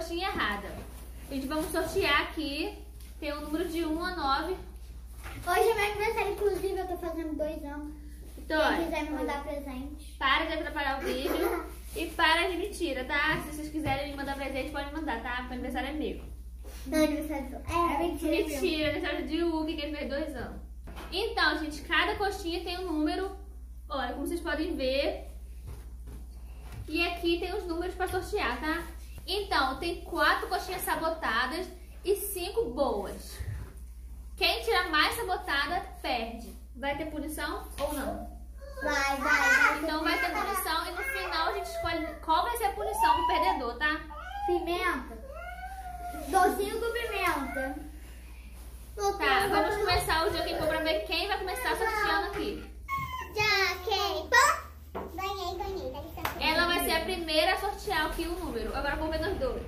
coxinha errada. A gente vamos sortear aqui. Tem um número de 1 a 9. Hoje é meu aniversário, inclusive, eu tô fazendo 2 anos. Então, Quem quiser me mandar presente. para de atrapalhar o vídeo e para de mentira, tá? Se vocês quiserem me mandar presente, podem mandar, tá? Porque o aniversário é meu. Não, aniversário é mentira. Mentira, aniversário de Hugo, que ele fez 2 anos. Então, gente, cada coxinha tem um número. Olha, como vocês podem ver. E aqui tem os números para sortear, tá? Então, tem 4 coxinhas sabotadas e 5 boas. Quem tirar mais sabotada, perde. Vai ter punição ou não? Vai. Então vai ter punição e no final a gente escolhe qual vai ser a punição pro perdedor, tá? Pimenta. Dou 5 pimenta. Tá, vamos começar o jogo pra ver quem vai começar sorteando aqui. Ganhei. Ela vai ser a primeira a sortear aqui o número. Agora vamos ver nós duas.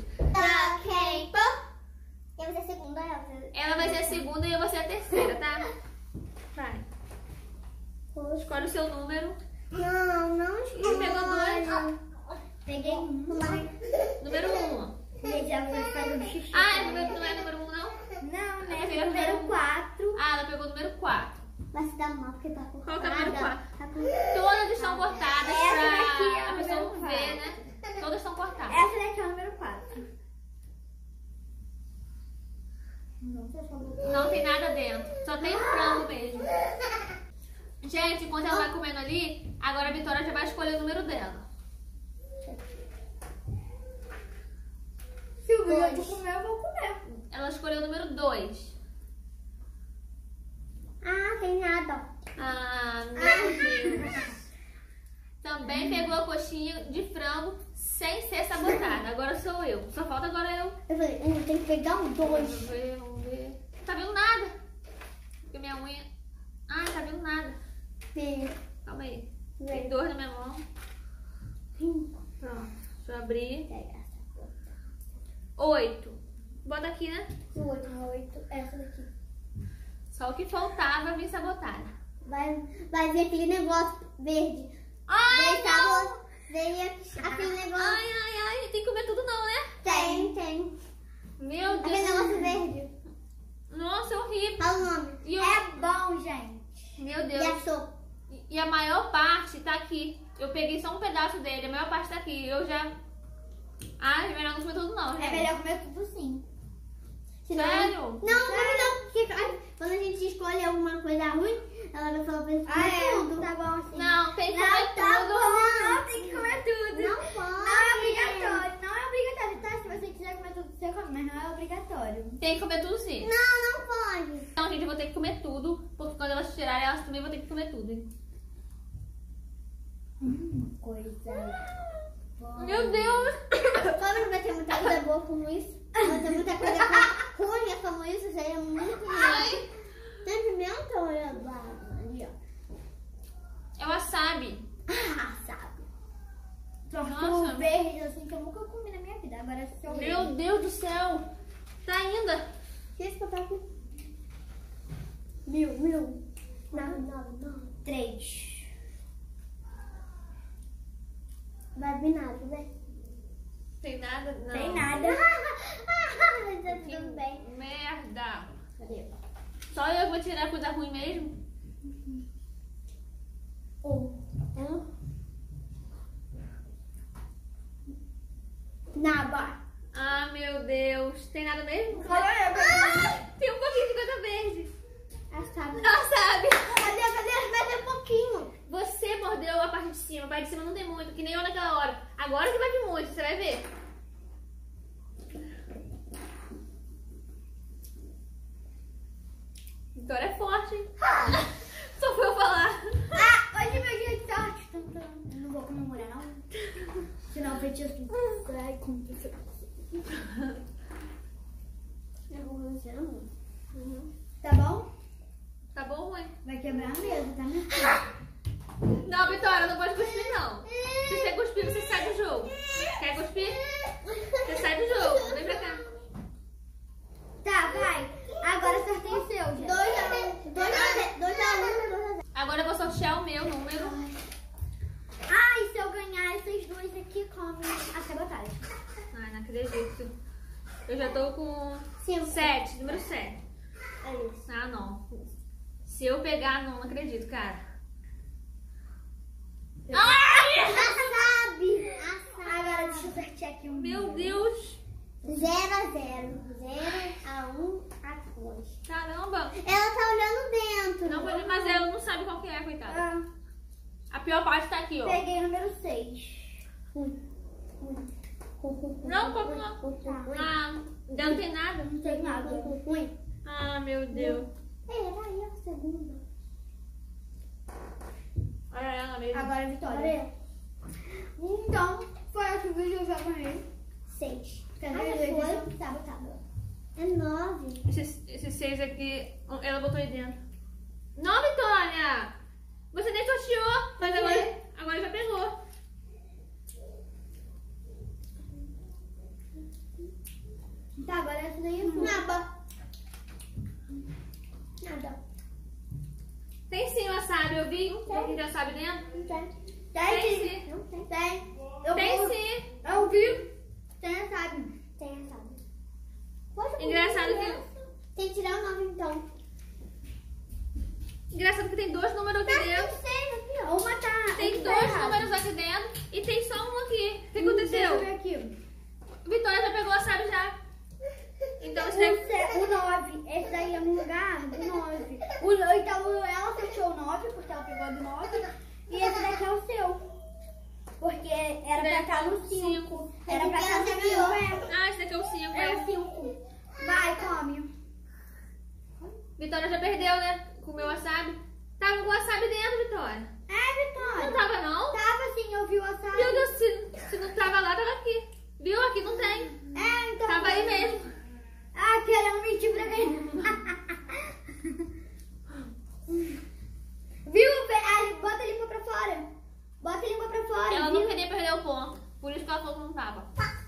Eu vou ser a segunda. Ela vai ser a segunda e eu vou ser a terceira, tá? Vai. Escolhe o seu número. Não escolhe. Pegou 2. Peguei 1. Número 1. Já foi fazendo xixi. Ah, não é número 1 não? Não, né? Pegou Número 4. Ah, ela pegou o número 4. Vai se dar mal porque tá cortada. Qual que é o número 4? Tá Todas estão cortadas Essa daqui é pra o a pessoa número não ver, né? Todas estão cortadas. Essa daqui é o número 4. Não tem nada dentro. Só tem frango mesmo. Gente, enquanto ela vai comendo ali, agora a Vitória já vai escolher o número dela. Se o Vitor comer, eu vou comer. Ela escolheu o número 2. Tem nada. Ah, meu Deus. Também pegou a coxinha de frango sem ser sabotada. Agora sou eu. Só falta agora eu. Eu falei, tem que pegar um 2. Vamos ver. Não tá vendo nada. Porque minha unha... Ai, tá vendo nada. Calma aí. Tem 2 na minha mão. Pronto. Deixa eu abrir. 8. Bota aqui, né? 8. Essa daqui. Só o que faltava vir sabotada. Vai ver aquele negócio verde. Ai, não! Veio aquele negócio. Ai, tem que comer tudo não, né? Tem. Meu Deus. Aquele negócio verde. Nossa, é horrível. Fala o nome. É bom, gente. Meu Deus. E a sopa? E a maior parte tá aqui. Eu peguei só um pedaço dele, a maior parte tá aqui. Eu já... Ai, é melhor não comer tudo não, gente. É melhor comer tudo sim. Sério? Não. Porque quando a gente escolhe alguma coisa ruim, ela vai falar pra gente comer tudo. Tá bom assim. Não, tem que comer tudo. Não, tem que comer tudo. Não pode. Não é obrigatório. Não é obrigatório, tá? Se você quiser comer tudo, você come, mas não é obrigatório. Tem que comer tudo sim. Não pode. Então, gente, eu vou ter que comer tudo, porque quando elas tirarem, elas também vão ter que comer tudo, hein? Coisa boa. Meu Deus! Como não vai ter muita coisa boa como isso? Vai ter muita coisa ruim como isso, seria muito ruim. Tem pimenta ou é ali, ó? É wasabi. Sabe. Nossa. Verde assim que eu nunca comi na minha vida. Agora se eu Meu Deus do céu! Tá ainda? Deixa eu botar aqui. 1000. Não. 3. Vai vir nada, né? Tem nada? Não. Tem nada. Tá tudo bem. Merda! Cadê? Só eu que vou tirar coisa ruim mesmo? Nada. Ah, meu Deus. Tem nada mesmo? Cadê? Tem um pouquinho de coisa verde. Sabe. Wasabi. Cadê? Vai ter um pouquinho. Você mordeu a parte de cima. A parte de cima não tem muito, que nem eu naquela hora. Agora que vai vir muito, você vai ver. Vitória é forte, hein? Só foi eu falar. Hoje é meu dia de sorte. Eu não vou comemorar, não. Senão o feitiço vai acontecer. Tá bom? Tá bom, mãe? Vai quebrar a mesa, tá, minha Não, Vitória, não pode cuspir, não. Se você cuspir, você sai do jogo. Quer cuspir? Você sai do jogo. Vem pra cá. Tá, vai. Agora sorteio o seu, gente. 2 a 1. Agora eu vou sortear o meu número. E se eu ganhar esses dois aqui, come a sabotagem. Ai, não acredito. Eu já tô com 7, número 7. É isso. Ah, não. Se eu pegar, não acredito, cara. Ai! sabe. Agora deixa eu sortear aqui um. Meu Deus! 0 a 0. 0 a 1 a 2. Caramba! Ela tá olhando dentro. Não, mas ela não sabe qual que é, coitada. A pior parte tá aqui, ó. Peguei o número 6. Não, como não? Ah, não tem nada? Não tem nada. Ah, meu Deus. Era aí a segunda. Olha ela mesmo. Agora a Vitória. Então, foi esse vídeo, eu já ganhei. 6. Quer Ah, ver? já foi? Tá. É 9. Esse 6 aqui, ela botou aí dentro. Não, Vitória! Você nem sorteou, mas agora já pegou. Tá, agora essa daí é sua. Nada. Tem sim wasabi, eu vi. Tem já sabe dentro? Não tem. Tem Tem, sim. Não tem. tem. Tem sim. Eu vi. Tem, sabe? Tem, sabe? Poxa, Engraçado como é que... Tem que tirar o 9 então. Engraçado que tem 2 números aqui dentro. Aqui, ó. Uma tá. Tem uma tá 2 errada. números aqui dentro e tem só um aqui. O que Deixa eu aconteceu? ver aqui. Vitória já pegou wasabi já. Então você O 9, esse daí é no lugar do 9. Então ela fechou o 9, porque ela pegou do 9. E esse daqui é o seu. Porque era pra estar no 5. Era pra estar no 5. Ah, esse daqui é o 5. É o 5. Vai, come. Vitória já perdeu, né? Comeu wasabi. Tava com wasabi dentro, Vitória. É, Não Vitória. tava, não? Tava sim, eu vi o açaí. Meu Deus, se não tava lá, tava aqui. Viu? Aqui não tem. É, então. Tava aí mesmo. Ah, querendo mentir pra mim. Viu? Bota a língua pra fora. Bota a língua pra fora. Ela viu? não queria perder o ponto. Por isso que ela falou que não tava.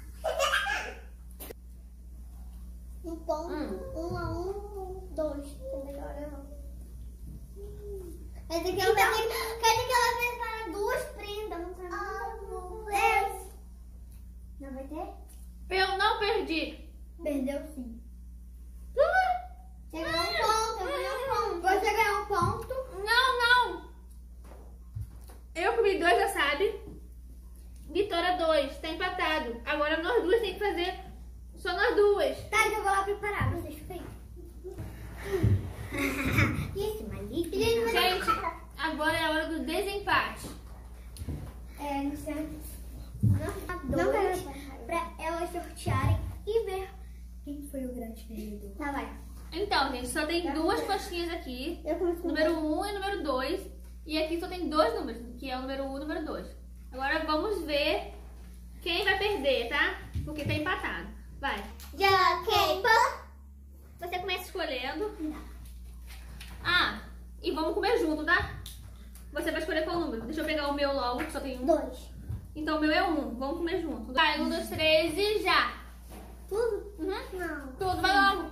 Um ponto. 1 a 1, 2. Melhor não. Quer dizer que ela vai ter que preparar 2 prendas. Não tá nada. Não vai ter? Eu não perdi. Perdeu sim. Você ganhou um ponto. Eu ganhei um ponto. Você ganhou um ponto. Não. Eu comi 2 wasabi. Vitória 2. Tá empatado. Agora nós duas tem que fazer só nós duas. Tá, então eu vou lá preparar. Vocês ficam aí. Esse maligno. Gente, agora é a hora do desempate. É, não sei. Não Dois. quero. Pra elas sortearem e ver quem foi o grande perdedor. Tá, vai. Então, gente, só tem 2 coxinhas aqui. Eu começo com Número 1 e número 2. E aqui só tem 2 números, que é o número 1 e o número 2. Agora vamos ver quem vai perder, tá? Porque tá empatado. Vai. Já quem? Você começa escolhendo. Ah, e vamos comer junto, tá? Você vai escolher qual número. Deixa eu pegar o meu logo, que só tem um. 2. Então o meu é 1. Vamos comer junto. Vai, 1, 2, 3 e já. Tudo? Uhum. Não. Tudo, vai logo.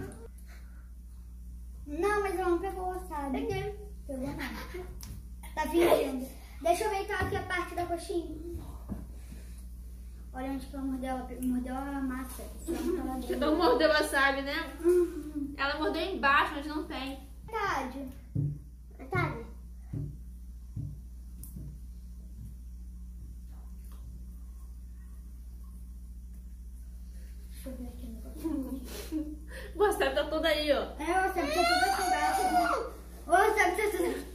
Não, mas ela não pegou o wasabi. Peguei. Pegou não. Tá fingindo. Deixa eu ver então aqui a parte da coxinha. Olha onde que ela mordeu a massa. Você não mordeu o wasabi, né? Ela mordeu embaixo, mas não tem. Verdade. Tá. Deixa eu ver aqui o negócio. O wasabi tá todo aí, ó. É, o wasabi tá tudo quebrado. O wasabi tá tudo...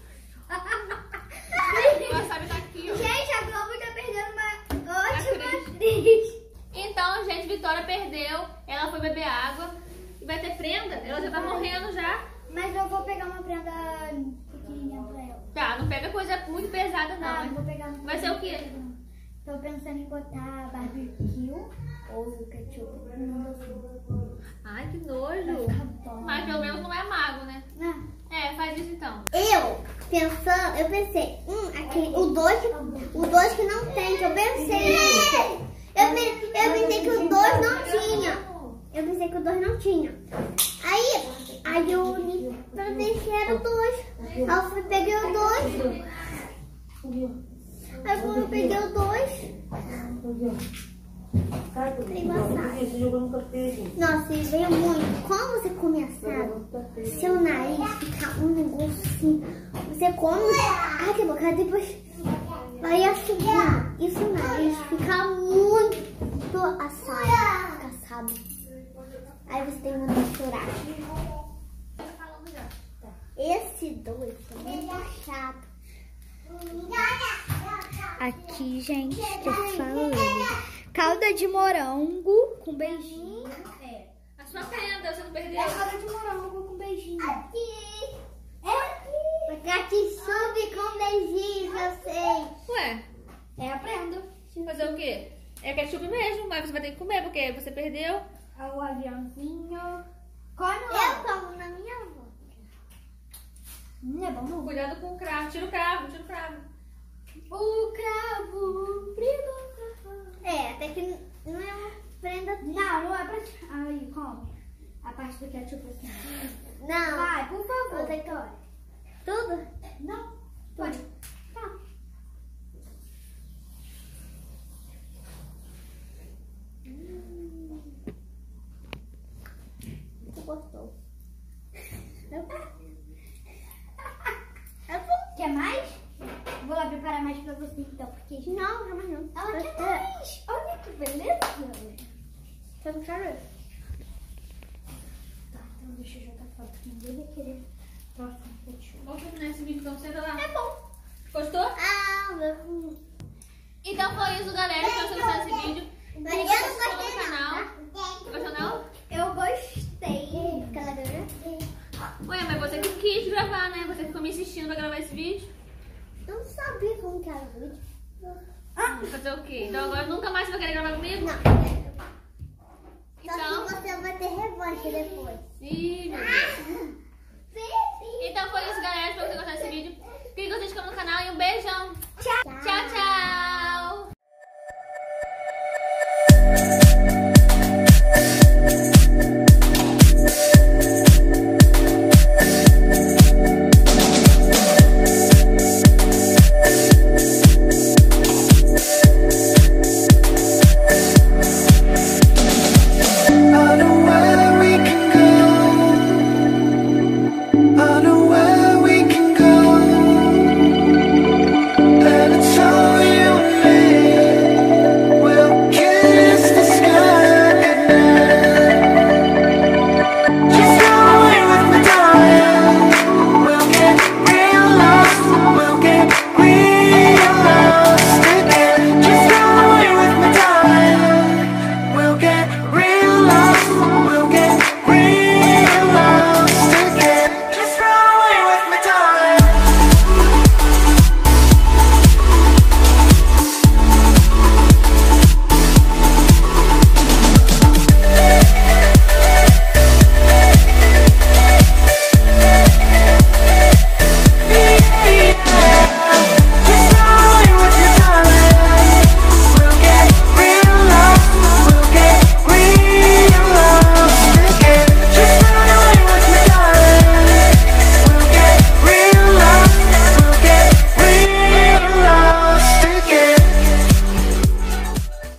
O wasabi tá aqui, ó. Gente, a Globo tá perdendo uma ótima Acredito. atriz. Então, gente, Vitória perdeu. Ela foi beber água. E vai ter prenda? Ela já tá morrendo já. Mas eu vou pegar uma prenda pequenininha pra ela. Tá, não pega coisa muito pesada, não. Não, hein? vou pegar uma Vai ser o quê? Tô pensando em botar barbecue ou ketchup. Ai, que Vai nojo. ficar bom. Mas pelo menos não é amargo, né? Não. É, faz isso então. Eu pensei, aquele, o 2 que não tem, que eu pensei. Eu pensei que o 2 não tinha. Eu pensei que o 2 não tinha. Aí eu pensei que era o 2. Aí eu fui, peguei o 2. Aí quando eu peguei o 2. Tem nossa, e veio muito. Quando você come assado, seu nariz fica um negócio assim. Você come, ai que boca, depois vai assoar. E seu nariz fica muito assado. Aí você tem que misturar. Esse doce é muito chato. Aqui, gente, tô falando. Calda de morango com beijinho. É. A sua prenda, você não perdeu? É calda de morango com beijinho. Aqui. Ketchup com beijinho, eu sei. Ué, É a prenda. fazer o quê? É ketchup mesmo, mas você vai ter que comer porque você perdeu. O aviãozinho. Come Eu lá. como na minha boca. É bom não? Cuidado com o cravo, tira o cravo, tira o cravo. O cravo brigou. É, até que não é uma prenda. Não é pra... Aí, come. A parte do ketchup assim. Não. Vai, por favor. Vitória. Tudo? Não, pode. Tá. Você gostou? Quer mais? Vou lá preparar mais pra você então, porque... Não, mas não. Ela quer mais. Olha que beleza. Você não quer? Tá, então deixa eu jogar fora, porque ninguém vai querer próximo ketchup. Vamos terminar esse vídeo, então senta lá. É bom. Gostou? Ah, meu. Então foi isso, galera. Espero que vocês gostaram desse vídeo. Mas Se eu você não inscreva gostei no canal. não. Gostou não? Eu gostei. Aquela dura? Ué, mas você que quis gravar, né? Você ficou me insistindo pra gravar esse vídeo. Eu não sabia como que era o vídeo. Fazer o quê? Então agora nunca mais você vai querer gravar comigo? Não. Então... Só que você vai ter revanche depois. Ih, meu Deus. Então foi isso, galera. Espero que vocês gostaram desse vídeo. Clique se inscreva no canal e um beijão.